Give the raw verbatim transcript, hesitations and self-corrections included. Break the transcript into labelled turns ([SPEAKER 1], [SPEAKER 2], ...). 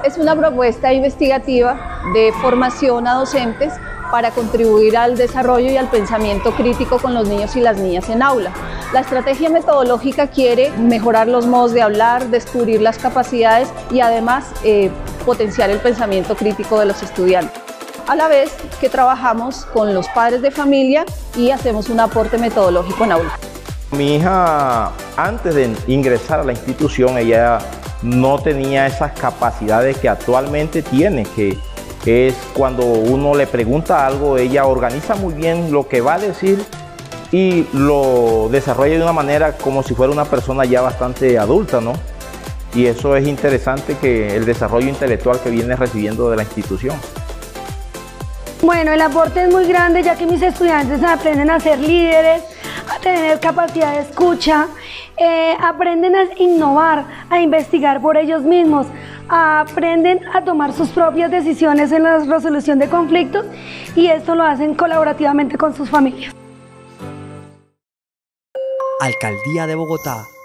[SPEAKER 1] Es una propuesta investigativa de formación a docentes para contribuir al desarrollo y al pensamiento crítico con los niños y las niñas en aula. La estrategia metodológica quiere mejorar los modos de hablar, descubrir las capacidades y además eh, potenciar el pensamiento crítico de los estudiantes. A la vez que trabajamos con los padres de familia y hacemos un aporte metodológico en aula.
[SPEAKER 2] Mi hija, antes de ingresar a la institución, ella no tenía esas capacidades que actualmente tiene, que es cuando uno le pregunta algo, ella organiza muy bien lo que va a decir y lo desarrolla de una manera como si fuera una persona ya bastante adulta, ¿no? Y eso es interesante, que el desarrollo intelectual que viene recibiendo de la institución.
[SPEAKER 3] Bueno, el aporte es muy grande, ya que mis estudiantes aprenden a ser líderes, a tener capacidad de escucha, eh, aprenden a innovar, a investigar por ellos mismos, aprenden a tomar sus propias decisiones en la resolución de conflictos y esto lo hacen colaborativamente con sus familias.
[SPEAKER 4] Alcaldía de Bogotá.